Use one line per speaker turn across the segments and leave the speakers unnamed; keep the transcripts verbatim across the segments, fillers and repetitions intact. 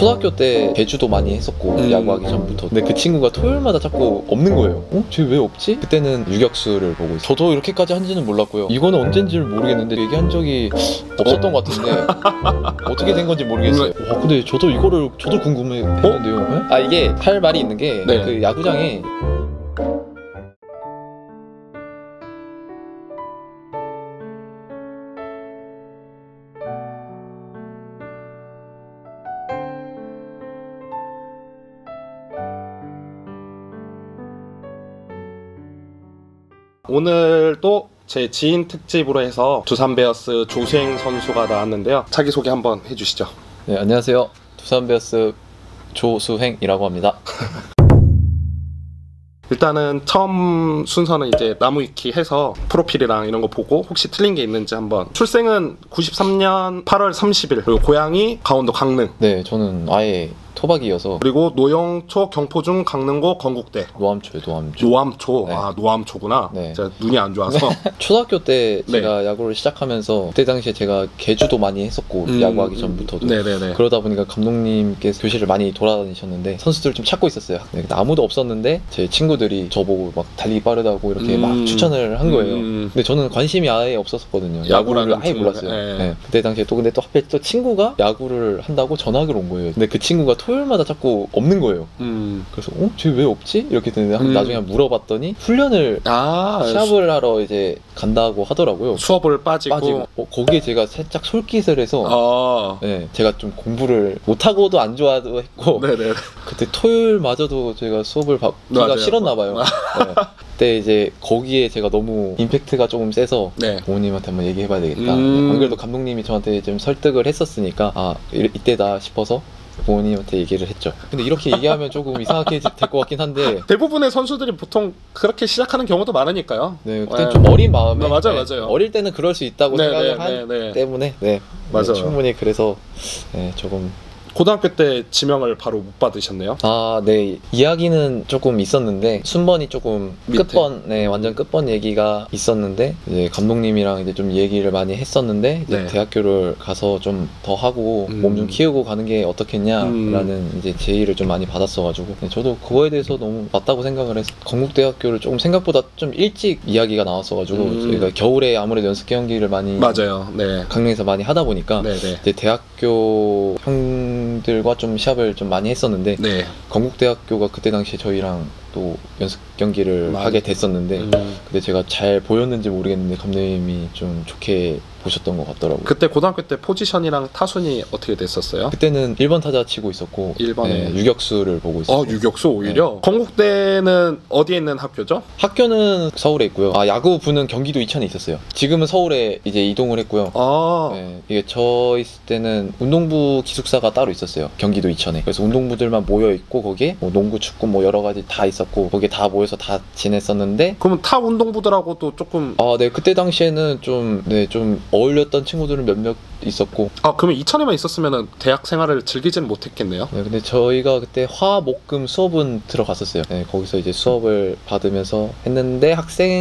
초등학교 때 제주도 많이 했었고 음. 야구하기 전부터. 근데 그 친구가 토요일마다 자꾸 없는 거예요. 어? 쟤 왜 없지? 그때는 유격수를 보고 있어요. 저도 이렇게까지 한지는 몰랐고요. 이거는 언젠지를 모르겠는데 얘기한 적이 없었던 것 같은데 어떻게 된 건지 모르겠어요. 와, 근데 저도 이거를 저도 궁금했는데요. 어? 아, 이게 할 말이 있는 게 그 네. 야구장에
오늘도 제 지인 특집으로 해서 두산 베어스 조수행 선수가 나왔는데요. 자기소개 한번 해주시죠.
네, 안녕하세요. 두산 베어스 조수행이라고 합니다.
일단은 처음 순서는 이제 나무위키 해서 프로필이랑 이런 거 보고 혹시 틀린 게 있는지 한번. 출생은 구십삼 년 팔월 삼십일, 그리고 고향이 강원도 강릉.
네, 저는 아예 토박이어서.
그리고 노영초, 경포중, 강릉고, 건국대.
노암초요, 노암초.
노암초.
네.
아, 노암초구나.
네.
제가 눈이 안 좋아서.
초등학교 때 제가
네.
야구를 시작하면서 그때 당시에 제가 개주도 많이 했었고 음, 야구하기 전부터도.
네네네.
그러다 보니까 감독님께서 교실을 많이 돌아다니셨는데 선수들을 좀 찾고 있었어요. 네, 아무도 없었는데 제 친구들이 저보고 막 달리기 빠르다고 이렇게 음, 막 추천을 한 거예요. 음. 근데 저는 관심이 아예 없었었거든요. 야구를 아예 몰랐어요. 네. 네. 그때 당시에 또 근데 또 하필 또 친구가 야구를 한다고 전학을 온 거예요. 근데 그 친구가 토요일마다 자꾸 없는 거예요. 음. 그래서 어? 쟤 왜 없지? 이렇게 되는데 음. 나중에 물어봤더니 훈련을 아, 시합을 하러 이제 간다고 하더라고요.
수업을 빠지고,
빠지고. 어, 거기에 제가 살짝 솔깃을 해서 아. 네, 제가 좀 공부를 못하고도 안 좋아도 했고 네네. 그때 토요일마저도 제가 수업을 받기가 싫었나 봐요. 네. 그때 이제 거기에 제가 너무 임팩트가 조금 세서 네. 부모님한테 한번 얘기해봐야 되겠다. 음. 안 그래도 감독님이 저한테 좀 설득을 했었으니까 아 이, 이때다 싶어서 부모님한테 얘기를 했죠. 근데 이렇게 얘기하면 조금 이상하게 될 것 같긴 한데
대부분의 선수들이 보통 그렇게 시작하는 경우도 많으니까요.
네, 그때 네. 좀 어린 마음에
네, 맞아요,
네,
맞아요.
어릴 때는 그럴 수 있다고 네, 생각을
네,
하기
네, 네.
때문에 네,
맞아요.
네, 충분히 그래서 네, 조금
고등학교 때 지명을 바로 못 받으셨네요?
아, 네. 이야기는 조금 있었는데 순번이 조금 밑에. 끝번, 네, 완전 끝번 얘기가 있었는데 이제 감독님이랑 이제 좀 얘기를 많이 했었는데 이제 네. 대학교를 가서 좀 더 하고 음. 몸 좀 키우고 가는 게 어떻겠냐라는 음. 이제 제의를 좀 많이 받았어가지고 네, 저도 그거에 대해서 너무 맞다고 생각을 해서 건국대학교를 조금 생각보다 좀 일찍 이야기가 나왔어가지고 음. 저희가 겨울에 아무래도 연습 경기를 많이
맞아요. 네.
강릉에서 많이 하다 보니까 네네. 이제 대학교 형 들과 좀 시합을 좀 많이 했었는데 네. 건국대학교가 그때 당시에 저희랑 또 연습 경기를 맞아. 하게 됐었는데 음. 근데 제가 잘 보였는지 모르겠는데 감독님이 좀 좋게 보셨던 것 같더라고요.
그때 고등학교 때 포지션이랑 타순이 어떻게 됐었어요?
그때는 일 번 타자 치고 있었고 일 번에 네, 유격수를 보고 있었어요.
아, 유격수 오히려? 네. 건국대는 어디에 있는 학교죠?
학교는 서울에 있고요. 아, 야구부는 경기도 이천에 있었어요. 지금은 서울에 이제 이동을 했고요. 아. 네, 이게 저 있을 때는 운동부 기숙사가 따로 있었어요. 경기도 이천에. 그래서 운동부들만 모여 있고 거기에 뭐 농구, 축구 뭐 여러 가지 다 있었고 거기에 다 모여서 다 지냈었는데
그러면 타 운동부들하고도 조금
아, 네. 그때 당시에는 좀 네, 좀 어울렸던 친구들은 몇몇 있었고
아, 그러면 이천에만 있었으면 대학 생활을 즐기지는 못했겠네요?
네, 근데 저희가 그때 화, 목, 금 수업은 들어갔었어요. 네, 거기서 이제 수업을 받으면서 했는데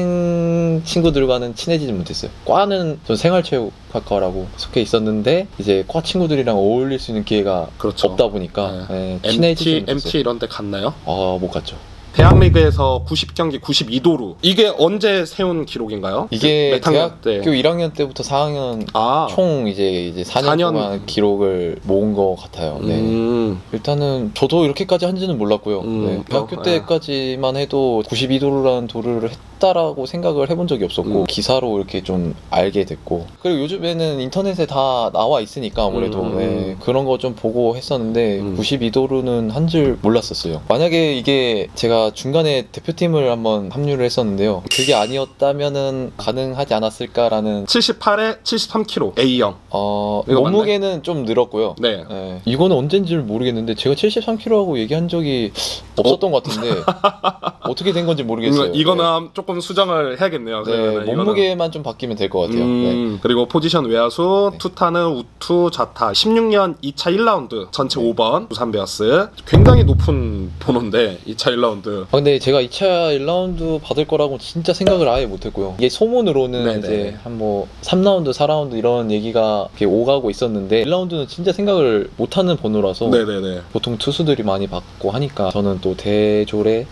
학생 친구들과는 친해지지 못했어요. 과는 전 생활체육학과라고 속해 있었는데 이제 과 친구들이랑 어울릴 수 있는 기회가 그렇죠. 없다 보니까 네. 네, 친해지지 못했어요.
엠티 이런 데 갔나요?
아, 못 갔죠.
대학리그에서 구십 경기 구십이 도루 이게 언제 세운 기록인가요?
이게 대학교 때. 일 학년 때부터 사 학년 아. 총 이제 이제 사 년, 사 년 동안 기록을 모은 것 같아요. 네. 음. 일단은 저도 이렇게까지 한지는 몰랐고요. 음. 네. 대학교 어, 때까지만 해도 구십이 도루라는 도루를 했다라고 생각을 해본 적이 없었고 음. 기사로 이렇게 좀 알게 됐고 그리고 요즘에는 인터넷에 다 나와 있으니까 아무래도 음. 네. 그런 거 좀 보고 했었는데 음. 구십이 도루는 한 줄 몰랐었어요. 만약에 이게 제가 중간에 대표팀을 한번 합류를 했었는데요. 그게 아니었다면은 가능하지 않았을까라는
칠십팔에 칠십삼 킬로그램 에이형
어, 몸무게는 맞나요? 좀 늘었고요. 네. 네. 이거는 언젠지를 모르겠는데 제가 칠십삼 킬로그램하고 얘기한 적이 없었던 것 같은데 어떻게 된 건지 모르겠어요.
이거는 네. 조금 조금 수정을 해야겠네요.
네, 몸무게만 이거는. 좀 바뀌면 될 것 같아요. 음,
네. 그리고 포지션 외야수 네. 투타는 우투 좌타 십육 년 이 차 일 라운드 전체 네. 오 번 두산 베어스. 굉장히 높은 번호인데 이 차 일 라운드.
아, 근데 제가 이 차 일 라운드 받을 거라고 진짜 생각을 아예 못했고요. 이게 소문으로는 네네. 이제 한 뭐 삼 라운드 사 라운드 이런 얘기가 이렇게 오가고 있었는데 일 라운드는 진짜 생각을 못하는 번호라서 네네네. 보통 투수들이 많이 받고 하니까 저는 또 대졸의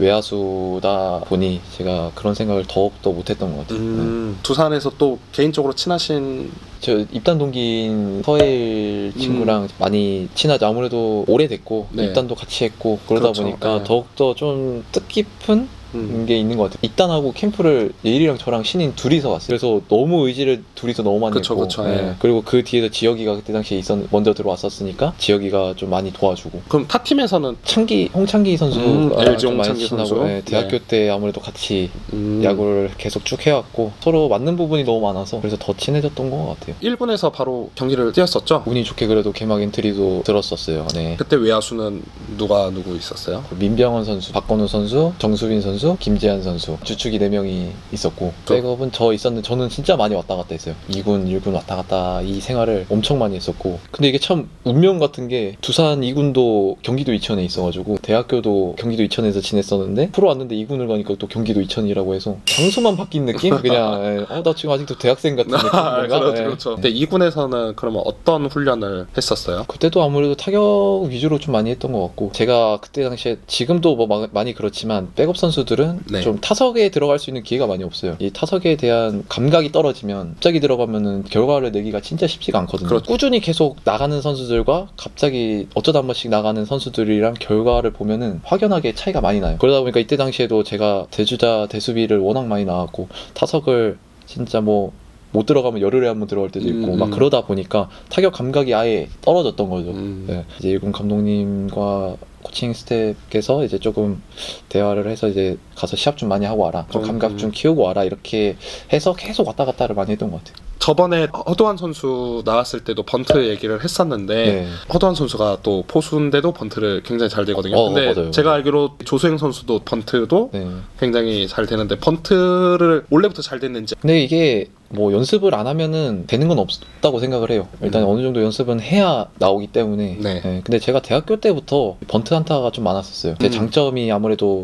외야수다 보니 제가 그런 생각을 더욱더 못했던 것 같아요. 음,
네. 두산에서 또 개인적으로 친하신
저 입단 동기인 서일 친구랑 음. 많이 친하죠. 아무래도 오래됐고 네. 입단도 같이 했고 그러다 그렇죠. 보니까 네. 더욱더 좀 뜻깊은 음. 게 있는 것 같아요. 입단하고 캠프를 예일이랑 저랑 신인 둘이서 왔어요. 그래서 너무 의지를 둘이서 너무 많이
그쵸,
했고
그쵸,
네.
예.
그리고 그 뒤에서 지혁이가 그때 당시에 있었, 먼저 들어왔었으니까 지혁이가 좀 많이 도와주고.
그럼 타 팀에서는
창기 홍창기 선수가
음, 엘지
좀 많이
홍창기
친하고
선수?
네. 대학교
네.
때 아무래도 같이 음. 야구를 계속 쭉 해왔고 서로 맞는 부분이 너무 많아서 그래서 더 친해졌던 것 같아요.
일 군에서 바로 경기를 뛰었었죠?
운이 좋게 그래도 개막 엔트리도 들었었어요. 네.
그때 외야수는 누가 누구 있었어요?
민병헌 선수, 박건우 선수, 정수빈 선수, 김재한 선수 주축이 네 명이 있었고 저... 백업은 저 있었는데 저는 진짜 많이 왔다 갔다 했어요. 이 군, 일 군 왔다 갔다 이 생활을 엄청 많이 했었고 근데 이게 참 운명 같은 게 두산 이 군도 경기도 이천에 있어가지고 대학교도 경기도 이천에서 지냈었는데 프로 왔는데 이 군을 가니까 또 경기도 이천이라고 해서 장소만 바뀐 느낌? 그냥 어, 나 지금 아직도 대학생 같은 느낌
그렇죠, 그렇죠. 근데 이 군에서는 그러면 어떤 훈련을 했었어요?
그때도 아무래도 타격 위주로 좀 많이 했던 것 같고 제가 그때 당시에 지금도 뭐 많이 그렇지만 백업 선수들은 네. 좀 타석에 들어갈 수 있는 기회가 많이 없어요. 이 타석에 대한 감각이 떨어지면 갑자기 들어가면은 결과를 내기가 진짜 쉽지가 않거든요. 그렇죠. 꾸준히 계속 나가는 선수들과 갑자기 어쩌다 한 번씩 나가는 선수들이랑 결과를 보면은 확연하게 차이가 많이 나요. 그러다 보니까 이때 당시에도 제가 대주자 대수비를 워낙 많이 나왔고 타석을 진짜 뭐 못 들어가면 열흘에 한 번 들어갈 때도 있고 음, 막 그러다 보니까 타격 감각이 아예 떨어졌던 거죠. 음. 네. 이제 일 군 감독님과 코칭 스태프께서 이제 조금 대화를 해서 이제 가서 시합 좀 많이 하고 와라, 좀 감각 좀 키우고 와라 이렇게 해서 계속 왔다 갔다를 많이 했던 것 같아요.
저번에 허도한 선수 나왔을 때도 번트 얘기를 했었는데 네. 허도한 선수가 또 포수인데도 번트를 굉장히 잘 되거든요. 어, 근데 맞아요. 제가 알기로 조수행 선수도 번트도 네. 굉장히 잘 되는데 번트를 원래부터 잘 됐는지.
근데 이게 뭐 연습을 안 하면은 되는 건 없다고 생각을 해요. 일단 음. 어느 정도 연습은 해야 나오기 때문에. 네. 네. 근데 제가 대학교 때부터 번트 한타가 좀 많았었어요. 제 음. 장점이 아무래도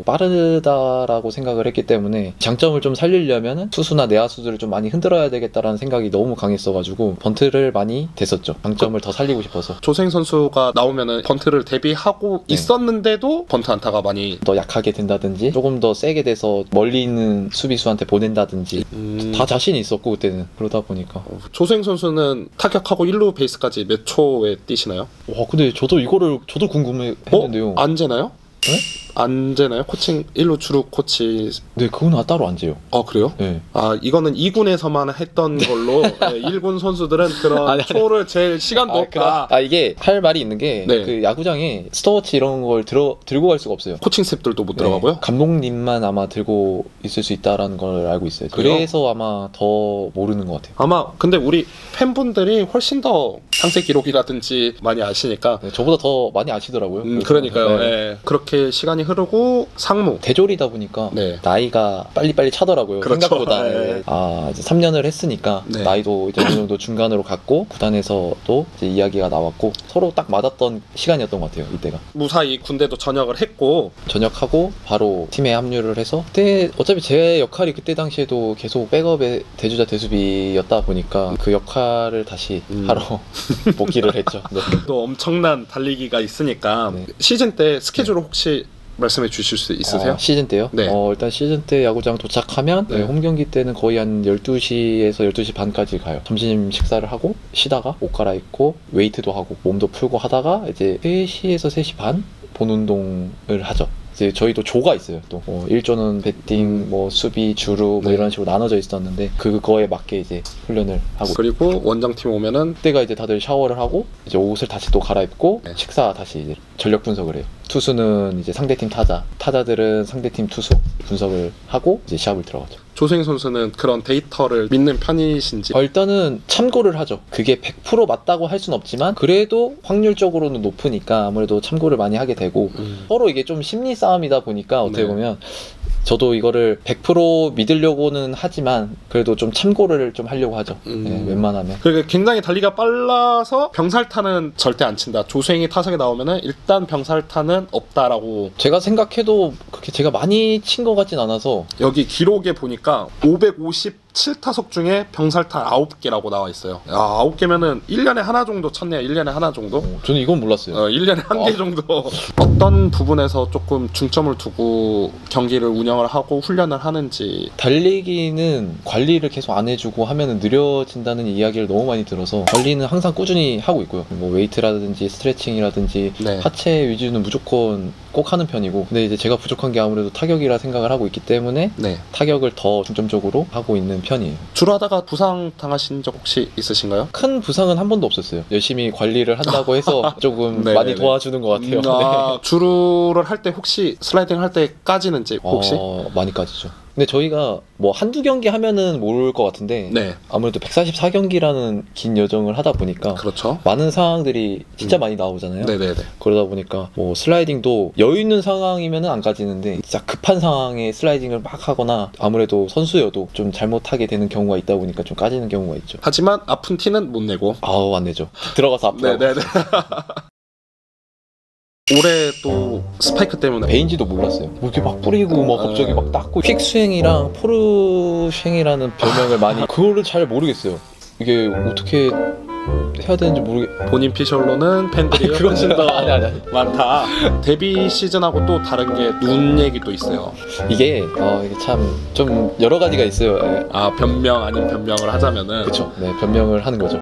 빠르다라고 생각을 했기 때문에 장점을 좀 살리려면은 투수나 내야수들을 좀 많이 흔들어야 되겠다라는 생각이 너무 강했어가지고 번트를 많이 됐었죠. 장점을 그, 더 살리고 싶어서.
조생 선수가 나오면은 번트를 대비하고 네. 있었는데도 번트 한타가 많이
더 약하게 된다든지 조금 더 세게 돼서 멀리 있는 수비수한테 보낸다든지 음. 다 자신이 있었고 그때는. 그러다 보니까
어, 조생 선수는 타격하고 일 루 베이스까지 몇 초에 뛰시나요?
와 근데 저도 이거를 저도 궁금했는데요.
어? 안 재나요? 네? 안 재나요? 코칭 일 루 주루 코치.
네, 그건 따로 안 재요.
아 그래요?
네.
아 이거는 이 군에서만 했던 걸로 네, 일 군 선수들은 그런 아니, 초를 잴 시간도 아, 없다.
아 이게 할 말이 있는 게 그 네. 야구장에 스톱워치 이런 걸 들어 들고 갈 수가 없어요.
코칭 스태프들도 못 네. 들어가고요?
감독님만 아마 들고 있을 수 있다라는 걸 알고 있어요. 그래요? 그래서 아마 더 모르는 것 같아요.
아마 근데 우리 팬분들이 훨씬 더 상세 기록이라든지 많이 아시니까
네, 저보다 더 많이 아시더라고요.
음, 그러니까요. 네. 네. 그렇게 시간이 흐르고 상무
대졸이다 보니까 네. 나이가 빨리빨리 차더라고요. 그렇죠. 생각보다. 네. 아 이제 삼 년을 했으니까 네. 나이도 이제 어느 정도 중간으로 갔고 구단에서도 이제 이야기가 나왔고 서로 딱 맞았던 시간이었던 것 같아요. 이때가
무사히 군대도 전역을 했고
전역하고 바로 팀에 합류를 해서 그때 어차피 제 역할이 그때 당시에도 계속 백업의 대주자 대수비였다 보니까 그 역할을 다시 음. 하러 복귀를 했죠. 네.
또 엄청난 달리기가 있으니까 네. 시즌 때 스케줄을 네. 혹시 말씀해 주실 수 있으세요?
어, 시즌 때요?
네.
어, 일단 시즌 때 야구장 도착하면 네. 네, 홈 경기 때는 거의 한 열두 시에서 열두 시 반까지 가요. 점심 식사를 하고 쉬다가 옷 갈아입고 웨이트도 하고 몸도 풀고 하다가 이제 세 시에서 세 시 반 본 운동을 하죠. 이제 저희도 조가 있어요. 또 뭐 일 조는 배팅, 뭐 수비, 주루 뭐 네. 이런 식으로 나눠져 있었는데 그거에 맞게 이제 훈련을 하고
그리고 원정팀 오면은
그때가 이제 다들 샤워를 하고 이제 옷을 다시 또 갈아입고 네. 식사 다시 이제 전력 분석을 해요. 투수는 이제 상대팀 타자, 타자들은 상대팀 투수 분석을 하고 이제 시합을 들어가죠.
조생 선수는 그런 데이터를 믿는 편이신지?
어, 일단은 참고를 하죠. 그게 백 퍼센트 맞다고 할 수는 없지만 그래도 확률적으로는 높으니까 아무래도 참고를 많이 하게 되고 음. 서로 이게 좀 심리 싸움이다 보니까 어떻게 네. 보면 저도 이거를 백 퍼센트 믿으려고는 하지만 그래도 좀 참고를 좀 하려고 하죠. 음. 네, 웬만하면.
그러니까 굉장히 달리기가 빨라서 병살타는 절대 안 친다. 조수행이 타석에 나오면은 일단 병살타는 없다라고.
제가 생각해도 그렇게 제가 많이 친 것 같진 않아서.
여기 기록에 보니까 오백오십칠 타석 중에 병살타 아홉 개라고 나와 있어요. 야, 아홉 개면은 일 년에 하나 정도 쳤네요. 일 년에 하나 정도?
어, 저는 이건 몰랐어요.
어, 일 년에 한 개 어. 정도. 어떤 부분에서 조금 중점을 두고 경기를 운영을 하고 훈련을 하는지.
달리기는 관리를 계속 안 해주고 하면은 느려진다는 이야기를 너무 많이 들어서 관리는 항상 꾸준히 하고 있고요. 뭐 웨이트라든지 스트레칭이라든지 네. 하체 위주는 무조건 꼭 하는 편이고, 근데 이제 제가 부족한 게 아무래도 타격이라 생각을 하고 있기 때문에 네. 타격을 더 중점적으로 하고 있는 편이에요.
주로 하다가 부상 당하신 적 혹시 있으신가요?
큰 부상은 한 번도 없었어요. 열심히 관리를 한다고 해서 조금 많이 도와주는 것 같아요. 음, 아,
네. 주루를 할 때 혹시 슬라이딩 할 때 까지는지 혹시?
어, 많이 까지죠. 근데 저희가 뭐 한두 경기 하면은 모를 것 같은데 네. 아무래도 백사십사 경기라는 긴 여정을 하다 보니까
그렇죠.
많은 상황들이 진짜 음. 많이 나오잖아요.
네네네.
그러다 보니까 뭐 슬라이딩도 여유 있는 상황이면은 안 까지는데 진짜 급한 상황에 슬라이딩을 막 하거나 아무래도 선수여도 좀 잘못하게 되는 경우가 있다 보니까 좀 까지는 경우가 있죠.
하지만 아픈 티는 못 내고.
아우 안 내죠. 들어가서 아프다고.
네네네. 올해 또 스파이크 때문에
베인지도 몰랐어요. 뭐 이렇게 막 뿌리고 막 갑자기 막 닦고 퀵스윙이랑 포르쉥이라는 별명을 많이 그거를 잘 모르겠어요. 이게 어떻게 해야 되는지 모르겠.
본인 피셜로는 팬들이
그건 진짜 아니 아니 아니
많다. 데뷔 시즌하고 또 다른 게 눈 얘기도 있어요.
이게 어 이게 참 좀 여러 가지가 있어요.
아 변명 아닌 변명을 하자면은
그렇죠. 네 변명을 하는 거죠.